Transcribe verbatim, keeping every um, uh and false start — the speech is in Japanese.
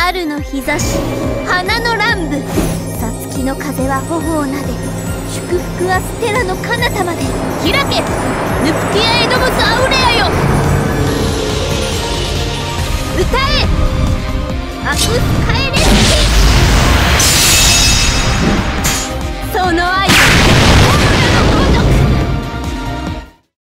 春の日差し、花の乱舞、さつきの風は頬をなで、祝福はステラの彼方まで。開け、ヌプティア・エドムズ・アウレアよ。歌え、アクス・カエレス。